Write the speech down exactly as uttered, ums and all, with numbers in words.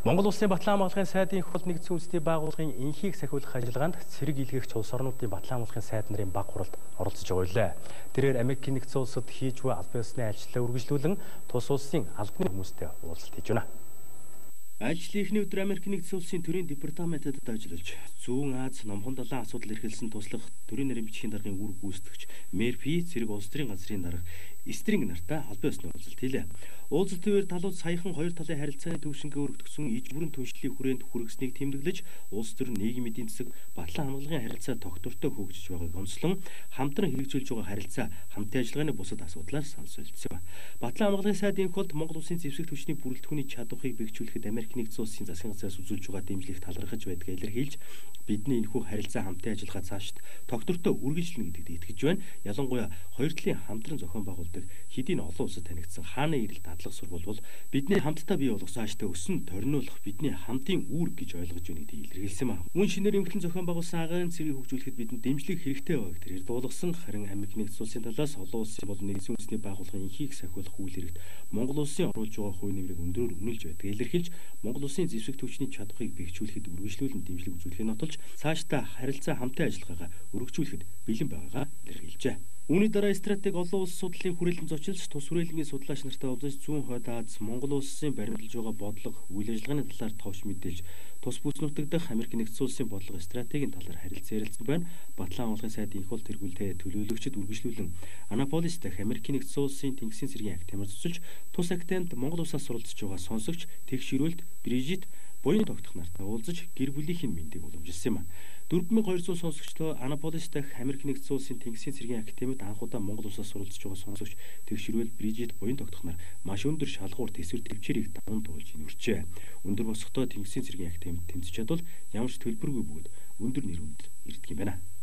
Монгол Улсын батлан хамгааллын сайдын их хурл нэгдсэн үндэсний байгууллагын энхийг сахиулах ажиллагаанд цэрэг илгээгч улс орнуудын батлан хамгааллын сайд нарын баг хуралд оролцож байгаа юм. Тэрээр Америкийн нэгдсэн улсад хийж буй албан ёсны ажлаа үргэлжлүүлэн тус улсын албаны хүмүүстэй уулзалт хийж байна. Ажлын эхний өдөр Америкийн нэгдсэн улсын төрийн департаментэд ажиллаж, зүүн Аз номхон далайн асуудал эрхэлсэн туслах төрийн нарийн бичгийн даргын үр гүйцэтгэгч Мерфи зэрэг улс төрийн газрын дарга Стринг нартай албан ёсны уулзалт хийлээ. Уулзалтын үеэр талууд саяхан хоёр талын харилцааны төвшингээ өргөдгсөн иж бүрэн түншлэлийн хүрээнд хүргэснийг тэмдэглэж, улс төр нийгмийн эдийн засаг батлан хамгааллын харилцаа тогтвортой хөгжиж байгааг онцлон хамтран хэрэгжүүлж байгаа харилцаа хамтын ажиллагааны бусад асуудлаар санал солилцсон. Батлан хамгааллын сайдын их хурлд Монгол Улсын зэвсэгт хүчний бүрэлдэхүүний чадварыг бэхжүүлэхэд Америк нэгдсэн улсын засгийн газраас үзүүлж байгаа дэмжлэгт талархаж байдгаа илэрхийлж, бидний энэхүү харилцаа хамтын ажиллагаа цаашид тогтвортой үргэлжлэнэ гэдэгт итгэж байна. Ялангуяа хоёр талын хамтран зохион байгуулдаг хэдийн олон улсад танигдсан хааны ирэл дадлах сургууль бол бидний хамтдаа бий болох цаашдаа өсөн торниулах бидний хамтын үүрэг гэж ойлгож байна гэдгийг илэрхийлсэн байна. Мөн шинээр эмхлэн зохион байгуулсан агаарын цэргийг хөгжүүлэхэд бидэнд дэмжлэг хэрэгтэй байгааг тэрээр дуулгасан. Харин Америк нэгдсэн улсын талаас олон улсын болон нэгдсэн үндэсний байгууллагын энхийг сахиулах үйл хэрэгт Монгол улсын оруулж байгаа хувь нэмрийг өндөрөөр үнэлж байдгийг илэрхийлж, Монгол Улсын зэвсэгт хүчний чадварыг бэхжүүлэхэд үргэлжлүүлэн дэмжлэг үзүүлэхээ нотолж, цаашдаа харилцаа хамтын ажиллагаагаа өргөжүүлэхэд бэлэн байгаагаа илэрхийлжээ. Үүний дараа стратеги олон улс судлалын хүрээлэн зочилж, тус хүрээлэнгийн судлаач нартай уулзаж, зүүн хойд Аз, Монгол улсын баримталж байгаа бодлого, үйл ажиллагааны талаар товч мэдээлж, тус бүс нутаг дахь Америк нэгдсэн улсын бодлого стратегийн талаар харилцаа ярилцсан байна. Батлан хамгааллын сайдын их хурл тэргүүлтэй төлөөлөгчд үргэлжлүүлэн Анаполис дахь Америк нэгдсэн улсын тэнгисийн цэргийн актемаар цуцалж, тус актемд Монгол улсаас суралцж байгаа сонсогч Тэгш Ирүүлт, Брижит буян тогтох нартай уулзаж гэр бүлийнхэн мэндийг уламжилсан юм. дөрвөн мянган хоёр зуун сонсогчтой Анаполис дахь Америк нэгдсэн улсын тэнгисийн цэргийн актемид анх удаа Монгол улсаас суралцж байгаа сонсогч Тэгш Ирүүлт, Брижит буян тогтох нар маш өндөр шалгуур төсвөр төвчээрийг даван туулж инүрчээ. Өндөр босготой тэнгисийн цэргийн актемид тэмцэж чадвал ямар ч төлбөргүй бөгөөд өндөр нэр хүнд ирдэг юм байна.